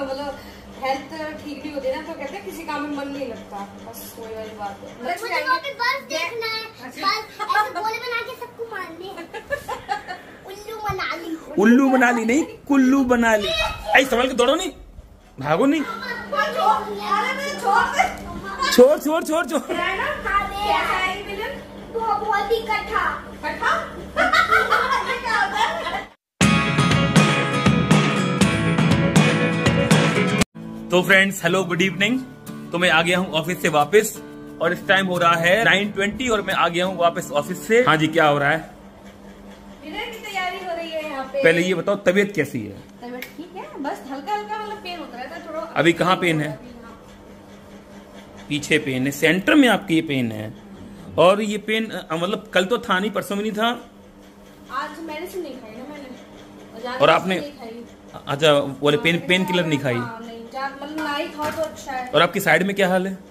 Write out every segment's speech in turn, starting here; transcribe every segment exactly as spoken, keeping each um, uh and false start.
मतलब हेल्थ ठीक नहीं होती ना, तो कहते हैं किसी काम में मन नहीं लगता, बस वही वाली बात है। मुझे वहाँ पे बस देखना है, बस ऐसे गोले बना के सबको मारने हैं। उल्लू मनाली, उल्लू मनाली नहीं, कुल्लू मनाली। ऐसे संभल के दौड़ो, नहीं भागो, नहीं छोड़ छोड़ छोड़ छोड़। बहुत ही कट्ठा कट्ठा। तो फ्रेंड्स, हेलो गुड इवनिंग। तो मैं आ गया हूँ ऑफिस से वापस और इस टाइम हो रहा है नाइन ट्वेंटी और मैं आ गया हूँ वापस ऑफिस से। हाँ जी, क्या हो रहा है? डिनर की तैयारी हो रही है यहाँ पे। पहले ये बताओ, तबीयत कैसी है? तबीयत ठीक है, बस हल्का हल्का मतलब पेन होता रहता है थोड़ा। अभी कहाँ पेन है? पीछे पेन है, सेंटर में आपकी ये पेन है। और ये पेन मतलब कल तो था नहीं, परसों में नहीं था। आज मेडिसिन नहीं खाई ना मैंने। और आपने अच्छा बोले पेन पेन किलर नहीं खाई? मतलब ना ही खाओ तो अच्छा है। और आपकी साइड में क्या हाल है?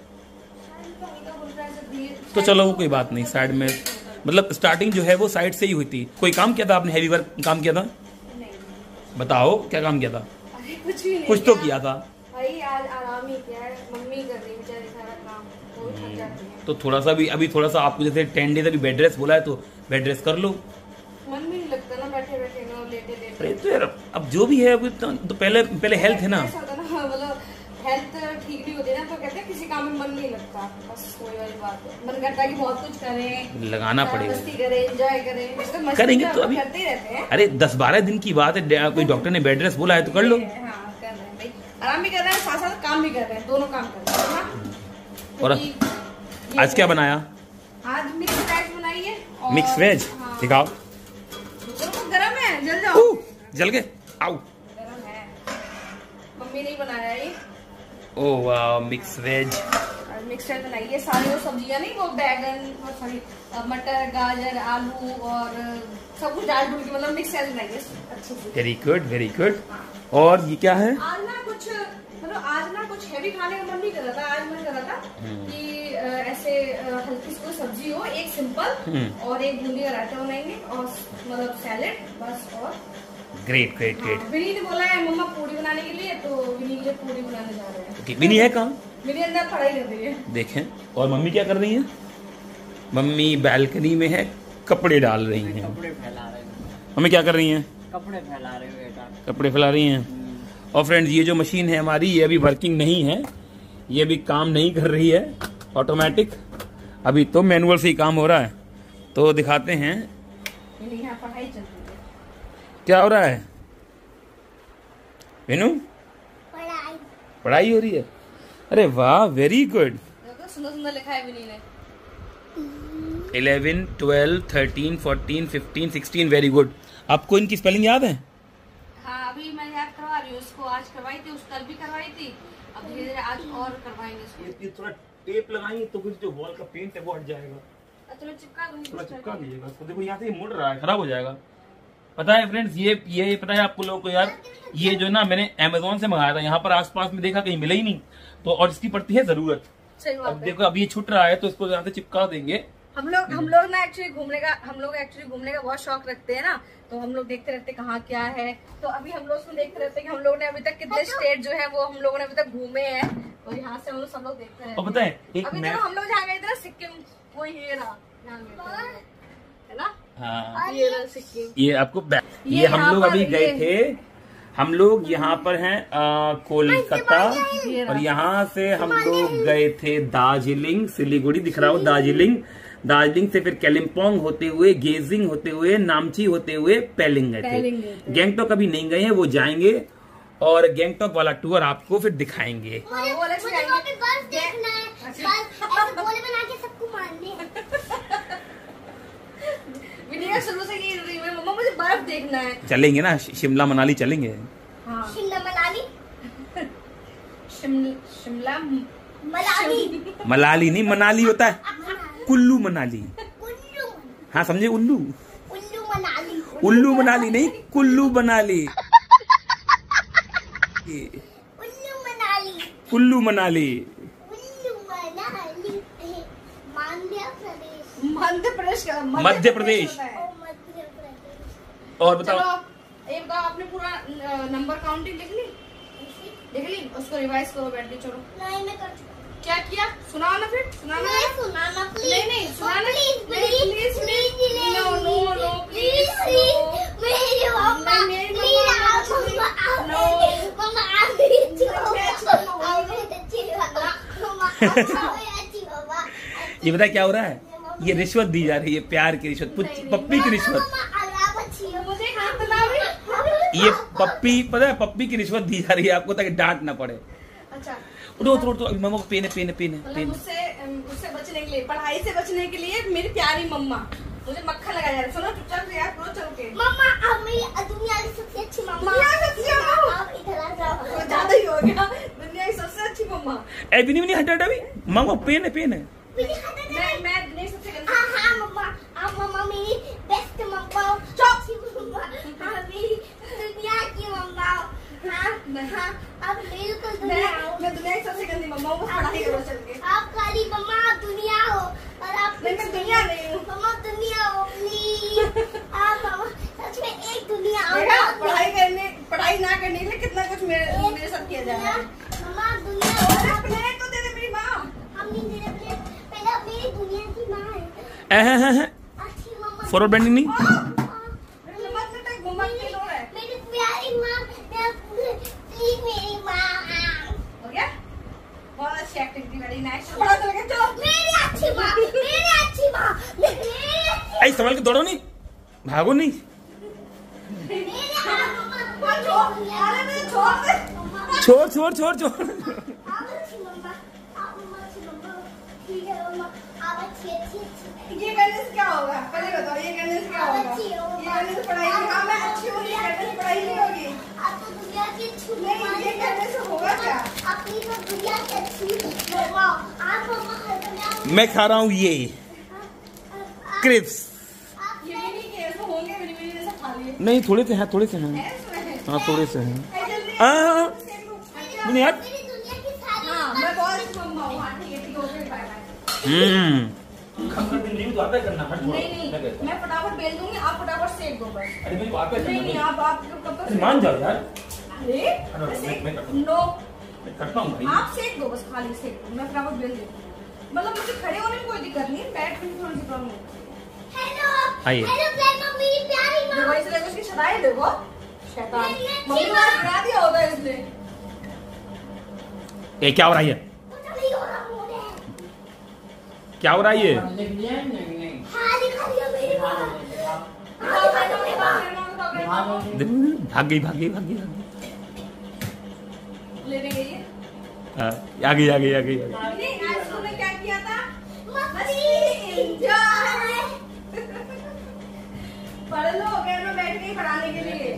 तो चलो वो कोई बात नहीं, साइड में मतलब स्टार्टिंग जो है वो साइड से ही हुई थी। कोई काम किया था आपने? हैवी वर्क काम किया था? नहीं। बताओ क्या काम किया था? अरे कुछ भी नहीं, कुछ तो किया था भाई, आज आराम ही किया है। मम्मी कर रही बेचारी सारा काम, वो भी थक जाती है। तो थोड़ा सा भी अभी थोड़ा सा आपको जैसे टेन डेज अभी बेड रेस्ट बोला है तो बेड रेस्ट कर लो। मन भी नहीं लगता ना बैठे बैठे ना, लेटे लेटे। अरे तो यार अब जो भी है अभी तो, तो पहले पहले हेल्थ है ना। मतलब हेल्थ ठीक नहीं होती ना, तो कहते हैं किसी काम में मन नहीं लगता, बस वही वाली बात है। मन करता है कि बहुत कुछ करें, लगाना पड़ेगा, मस्ती करें, एंजॉय करें। तो करेंगे तो अभी करते ही रहते हैं। अरे दस बारह दिन की बात है, कोई डॉक्टर ने बेड रेस्ट बोला है तो कर लो। हाँ, कर रहे हैं भाई, आराम भी कर रहे हैं, साथ साथ काम भी कर रहे हैं, दोनों काम कर रहे हैं। और आज क्या बनाया? आज मिक्स वेज बनाई है। मिक्स वेज दिखाओ। गरम है, जल जाओ। जल गए, आओ। गरम है, मम्मी ने बनाया ये। ओ वाह, मिक्स वेज। मिक्स वेज बनाई है, सारी वो सब्जियां नहीं, वो बैगन और सॉरी मटर, गाजर, आलू और सब कुछ डाल डूल के मतलब मिक्स वेज बनाई है अच्छे से। Very good very good. और ये क्या है? आज ना कुछ मतलब आज ना कुछ हैवी खाने का मन नहीं कर रहा था। आज मन कर रहा था कि ऐसे हल्की सी सब्जी हो, एक सिंपल और एक बूंदी का रायता बनाएंगे और मतलब सैलेड बस। और ग्रेट ग्रेट ग्रेट। विनी ने बोला है मम्मा पूरी बनाने के लिए, तो विनी के लिए पूरी बनाने जा रहे हैं। okay, विनी है कहाँ? विनी अंदर पढ़ाई कर रही है। देखें। और मम्मी क्या कर रही है? मम्मी बालकनी में है, कपड़े डाल रही हैं। कपड़े फैला रहे हैं। मम्मी क्या कर रही हैं? कपड़े फैला रहे हो बेटा। कपड़े फैला रही हैं। और फ्रेंड्स, ये जो मशीन है हमारी, ये अभी वर्किंग नहीं है, ये अभी काम नहीं कर रही है ऑटोमेटिक। अभी तो मैनुअल से ही काम हो रहा है। तो दिखाते हैं यहाँ पढ़ाई चल रही है। क्या हो रहा है विनू? पढ़ाई पढ़ाई हो रही है। अरे वाह, वेरी गुड। सुंदर सुंदर लिखा है विनी ने। Eleven, twelve, thirteen, fourteen, fifteen, sixteen, very good. आपको इनकी स्पेलिंग याद है? हाँ, अभी मैं याद करवा रही हूँ इसको। आज करवाई थी, उस कल भी करवाई थी, अब धीरे धीरे आज और करवाएंगे इसको। ये थोड़ा टेप लगाएंगे तो कुछ जो वॉल का पेंट है वो हट जाएगा। अच्छा, मैं चिपका दूंगी। थोड़ा चिपका दीजिएगा इसको। देखो यहाँ से ये मुड़ रहा है, खराब हो जाएगा। पता है फ्रेंड्स, ये ये पता है आप लोगों को यार, ये जो ना मैंने अमेज़न से मंगाया था, यहाँ पर आसपास में देखा कहीं मिला ही नहीं, तो और इसकी पड़ती है जरूरत। अब देखो अब ये छूट रहा है तो इसको यहाँ से चिपका देंगे। हम लोग हम लोग ना एक्चुअली घूमने का हम लोग एक्चुअली घूमने का बहुत शौक रखते हैं ना, तो हम लोग देखते रहते कहाँ क्या है। तो अभी हम लोग उसमें देखते रहते हैं कि हम लोग ने अभी तक कितने स्टेट जो है वो हम लोगों ने अभी तक घूमे हैं, और यहाँ से हम लोग सब लोग देखते हैं। और पता है एक अभी मैं... तो हम लोग जहाँ गए थे ना सिक्किम, वो ये रहा है ना। हाँ, ये रहा सिक्किम। ये आपको ये, ये हम लोग अभी गए थे। हम लोग यहाँ पर हैं कोलकाता, और यहाँ से हम लोग गए थे दार्जिलिंग, सिलीगुड़ी दिख रहा हो, दार्जिलिंग दार्जिलिंग से फिर कालिम्पोंग होते हुए, गेजिंग होते हुए, नामची होते हुए पैलिंग गए थे। गैंगटॉक अभी नहीं गए हैं, वो जाएंगे और गैंगटॉक वाला टूर आपको फिर दिखाएंगे। शुरू से ये मम्मा मुझे बर्फ देखना है। चलेंगे ना, शिमला मनाली चलेंगे। हाँ। शिमला मनाली शिमला मनाली मनाली नहीं, मनाली होता है कुल्लू मनाली। हाँ समझे, उल्लू उल्लू मनाली। उल्लू मनाली नहीं, कुल्लू मनाली। उल्लू मनाली कुल्लू मनाली उल्लू मनाली मध्य प्रदेश मध्य प्रदेश। और बताओ, ये बताओ आपने पूरा नंबर काउंटिंग लिख ली? लिख उसको रिवाइज करो बैठ के। चलो नहीं मैं कर चुका। क्या किया? सुनाओ ना फिर, सुनाओ ना। नहीं सुनाना प्लीज। नहीं नहीं सुनाना। Please please please no no no please please मेरी मम्मा मेरी प्लीज मम्मा मम्मा नो मम्मा आप मेरी अच्छी मम्मा आप मेरी अच्छी मम्मा मम्मा अच्छी मम्मा। ये पता क्या हो रहा है? ये रिश्वत दी जा रही है, प्यार की रिश्वत, पप्पी की रिश्वत। आप अच्छी हो। मुझे हाथ मिला भी। ये पप्पी, पता है पप्पी की रिश्वत दी जा रही है आपको ताकि डांट ना पड़े। अच्छा उठो उठो उठो, मम्मा को पेन पेन पेन मतलब पेन। उससे उससे बचने के लिए, पढ़ाई से बचने के लिए मेरी प्यारी मम्मा मुझे मक्खन लगाया जा रहा है। सुनो चुपचाप से यार, करो चल के। मम्मा आप मेरी दुनिया की सबसे अच्छी मम्मा। दुनिया की सबसे अच्छी मम्मा? आप इधर आ जाओ। तो ज्यादा ही हो गया। दुनिया की सबसे अच्छी मम्मा। ए बिनी बिनी हटा हटा भी, मम्मा पेन है पेन है। मैं मैं दुनिया की सबसे गंदी। हाँ हाँ मम्मा, आप मम्मा मेरी बेस्ट मम्मा, अच्छी मम्मा, हाँ मेरी दुनिया की मम्मा। हाँ हाँ आप बिल्कुल मैं दुनिया हो। मैं दुनिया की सबसे गंदी मम्मा हूँ, बस पढ़ाई करो चल के। आप काली मम्मा, आप दुनिया हो और आप नहीं मैं दुनिया नहीं हूँ। मम्मा दुनिया हो प्लीज। आप मम्मा सच में एक दुनिया हो। देखा, पढ़ाई करने पढ़ाई ना करने के लिए कितना कुछ मेरे मेरे साथ किया जा रहा है। मम्मा आप दुनिया हो। अरे प्लेट तो दे दे मेरी माँ। हम नहीं दे रहे प्लेट, पहले आप मेरी दुनिया की माँ है। एहे अच्छी मम्मा। फॉरवर्ड बेंडिंग नहीं। मेरे मम्मा से तक मम्मा की लो है। मेरी प्यारी माँ, प्लीज मेरी माँ। हो गया? बहुत अच्छी एक्टिंग थी, वेरी नाइस। पढ़ा चल के चलो। मेरी अच्छी माँ, मेरी अच्छी माँ, मेरी अच्छी- ऐ संभाल के दौड़ो नहीं, भागो नहीं। मेरी हाँ मम्मा। छोड़, अरे मुझे छोड़ दे। मम्मा, छोड़ छोड़ छोड़ छोड़। आप अच्छी मम्मा, आप मम्मा अच्छी मम्मा। ठीक है मम्मा, आप अच्छी अच्छी अच्छी। ये करने से क्या होगा? पहले बताओ, ये करने से क्या होगा? अच्छी हो। ये करने से पढ़ाई नहीं। हाँ मैं अच्छी हूँ, ये करने से पढ़ाई नहीं होगी। आप तो दुनिया की अच्छी नहीं, मम्मा। ये करने से होगा क्या? अपनी तो दुनिया की अच्छी मम्मा। आप मम्मा हर दुनिया। मैं खा रहा हूँ ये क्रिप्स। आप ये भी नहीं किए, इसको होंगे मेरी मेरी जैसे खा लिए। नहीं थोड़े से हैं, थोड़े से हैं। है इसमें है। हाँ थोड़े से हैं। है, जल्दी हाँ। सेक लो। नहीं यार। मेरी दुनिया की सारी हाँ मैं बहुत अच्छी मम्मा हूँ। हाँ ठीक है ठीक है, ओके बाय बाय। हम्म नहीं नहीं मैं फटाफट बेल दूंगी, आप फटाफट सेक दो बस। अरे मेरी बात नहीं नहीं आप आप कब तक मान जाओ यार। अरे मैं- मैं सेक- मैं करता हूँ। नो मैं करता हूँ भाई। आप सेक दो बस, खाली सेक दो, मैं फटाफट बेल देती हूँ। मतलब मुझे खड़े होने में कोई दिक्कत नहीं है, बैठ में थोड़ी सी प्रॉब्लम है। हेलो आइए। हेलो प्रेमा, मेरी प्यारी माँ। देखो इसे देखो, इसकी शदाई देखो, शैतान। नहीं, नहीं, मम्मी ने आज गिरा दिया होगा इसने। ये क्या हो रहा है? ये कुछ नहीं हो रहा मुझे। क्या हो रहा है? ये लिख लिया है? नहीं नहीं हाँ दिखा दिया मेरी माँ। हाँ दिखा दिया मेरी माँ। भाग गई भाग गई भाग गई भाग गई। लेने गई है। हाँ, आ गई आ गई आ गई आ गई। नहीं आज तूने क्या किया था? मस्ती। एंजॉय। पढ़ लो, घर में बैठ के पढ़ाने के लिए।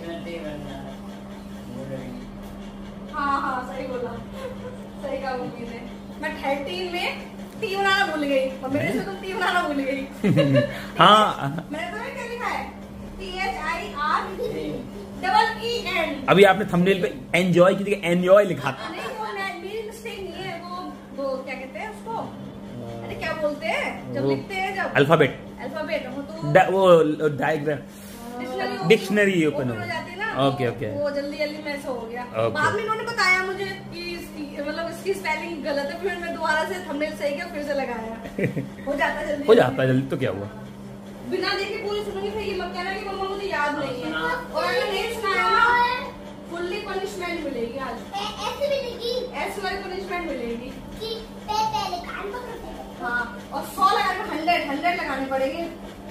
हाँ हाँ सही बोला, सही कहा मम्मी ने। मैं थर्टीन में टी बनाना भूल गई, मम्मी ने तुम टी बनाना भूल गई। हाँ मैंने तुम्हें क्या लिखा है? T H I R double E N. अभी आपने थंबनेल पे एंजॉय की जगह एंजॉय लिखा था। नहीं वो मैं- मेरी मिस्टेक नहीं है, वो वो क्या कहते हैं उसको, अरे क्या बोलते हैं जब वो लिखते हैं, जब अल्फाबेट अल्फाबेट हो तो डा- वो डायग्राम डिक्शनरी डिक्शनरी ओपन हो हो जाती है ना। ओके, तो ओके। वो जल्दी जल्दी में से हो गया। ओके। बाद में इन्होंने बताया मुझे कि इसकी मतलब इसकी स्पेलिंग गलत है, फिर मैं दोबारा से थंबनेल सही किया, फिर से लगाया। हो जाता है जल्दी हो जाता है जल्दी, तो क्या हुआ? बिना देखे पूरी सुनूंगी, फिर ये मत कहना कि मम्मा मुझे याद नहीं है। और अगर नहीं सुनाया ना, फुल्ली पनिशमेंट मिलेगी आज। ऐ- ऐसे भी लिखी ऐसी वाली पनिशमेंट मिलेगी। कि पे- पहले कान पकड़ते थे। हाँ और सौ लगाने हंड्रेड हंड्रेड लगाने पड़ेंगे।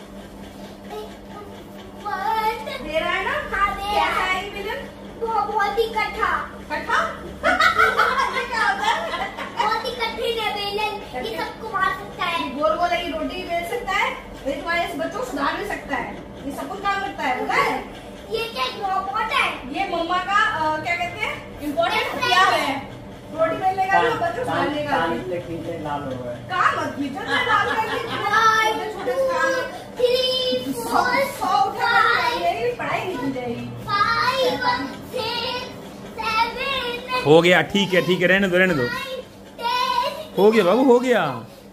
One, दे रहा है ना? हाँ, दे क्या रहा है। है विलन? बहुत बहुत ही कठा, कट्ठा? ये क्या होता है? बहुत ही कठिन है बेलन। ये सबको मार सकता है। ये गोल गोल है, ये रोटी बेल सकता है, ये तुम्हारे इस बच्चों को सुधार भी सकता है, ये सब कुछ काम करता है, पता है? ये क्या एक रोबोट है? ये मम्मा का अ, क्या कहते हैं इम्पोर्टेंट हथियार है। रोटी बेलने का भी और बच्चों को सुधारने का भी। से खींचे लाल हो गए। काम मत कीजिए, मैं डाल कर दी One, छोटे छोटे काम two, three, सौ four, सौ उठा five, ये पढ़ाई नहीं की जाएगी। five, six, seven, हो गया, ठीक है ठीक है, रहने दो रहने दो। nine, ten. हो गया बाबू, हो गया।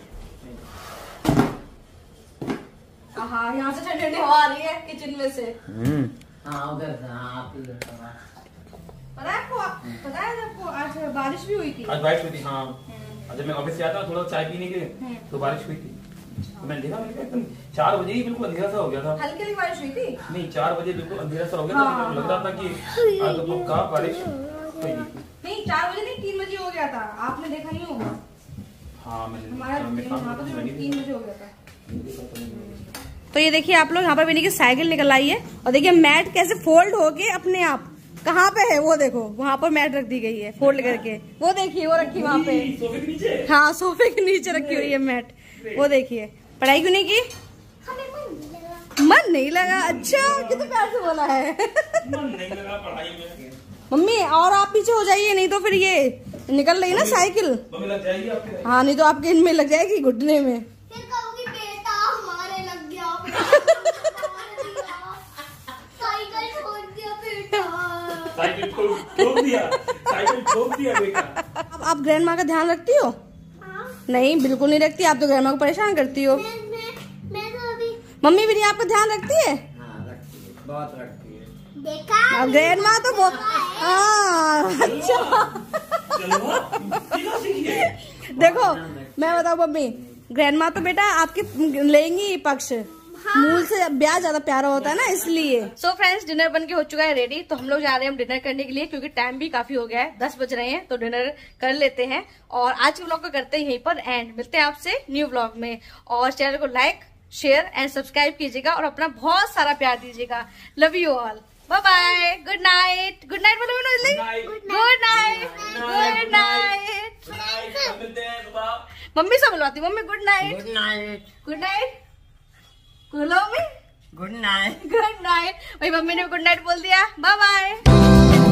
हाँ यहाँ से ठंडी ठंडी हवा आ रही है किचन में से। हम्म हाँ उधर से, हाँ आप इधर से। पता है आपको, पता है आपको आज बारिश भी हुई थी आज, बारिश हुई थी हाँ। जब मैं ऑफिस से आता थोड़ा चाय पीने के तो बारिश हुई थी। तो मैंने देखा, मैंने कहा एकदम चार बजे ही बिल्कुल अंधेरा सा हो गया था। हल्की हल्की बारिश हुई थी। नहीं, चार बजे बिल्कुल अंधेरा सा हो गया था। हाँ, लग रहा था कि आज तो कहाँ बारिश हुई। नहीं, चार बजे नहीं, तीन बजे हो गया था। आपने देखा नहीं होगा। हाँ मैंने हमारा मैं तीन काम वहाँ करता पर था, तीन बजे हो गया था। मैंने- तो ये देखिए आप लोग, यहाँ पर विनी की साइकिल निकल आई है और देखिए मैट कैसे फोल्ड होके अपने आप कहाँ पे है वो देखो, वहाँ पर मैट रख दी गई है फोल्ड करके। वो देखिए वो रखी वहाँ पे, सोफे के नीचे। हाँ सोफे के नीचे रखी हुई है मैट। वो देखिए, पढ़ाई क्यों नहीं की? हमें मन नहीं लगा। मन नहीं लगा? अच्छा, कितने प्यार से बोला है। मन नहीं लगा पढ़ाई में। मम्मी और आप पीछे हो जाइए, नहीं तो फिर ये निकल रही ना साइकिल। मम्मी लग जाएगी आपके। हाँ, नहीं तो आपके इनमें लग जाएगी, घुटने में। फिर कहूँगी बेटा हमारे लग गया, साइकिल छोड़ दिया बेटा। साइकिल ठोक दिया, साइकिल ठोक दिया बेटा। अब आप ग्रैंड माँ का ध्यान रखती हो? हाँ? नहीं, बिल्कुल नहीं रखती। आप तो ग्रैंड माँ को परेशान करती हो। मैं मैं मैं तो अभी मम्मी भी नहीं आपका ध्यान रखती है? हाँ रखती है, बहुत रखती है। देखा। ग्रैंड माँ तो बहुत, हाँ अच्छा। चलो सीखा सीखिए। देखो मैं बताऊँ मम्मी, ग्रैंड माँ तो बेटा आपके लेंगी पक्ष, मूल से ब्याह ज्यादा प्यारा होता है ना, इसलिए। सो फ्रेंड्स, डिनर बन के हो चुका है रेडी। तो हम लोग जा रहे हैं डिनर करने के लिए, क्योंकि टाइम भी काफी हो गया है, दस बज रहे हैं। तो डिनर कर लेते हैं और आज के व्लॉग को करते हैं यहीं पर एंड। मिलते हैं आपसे न्यू व्लॉग में, और चैनल को लाइक शेयर एंड सब्सक्राइब कीजिएगा और अपना बहुत सारा प्यार दीजिएगा। Love you all, bye bye, good night. Good night बोलो गुड नाइट, गुड नाइट। मिलते हैं सुबह। मम्मी से बुलवाती, mummy good night. Good night. Good night बोलो mummy, good night. Good night. भाई मम्मी ने गुड नाइट बोल दिया, बाय बाय।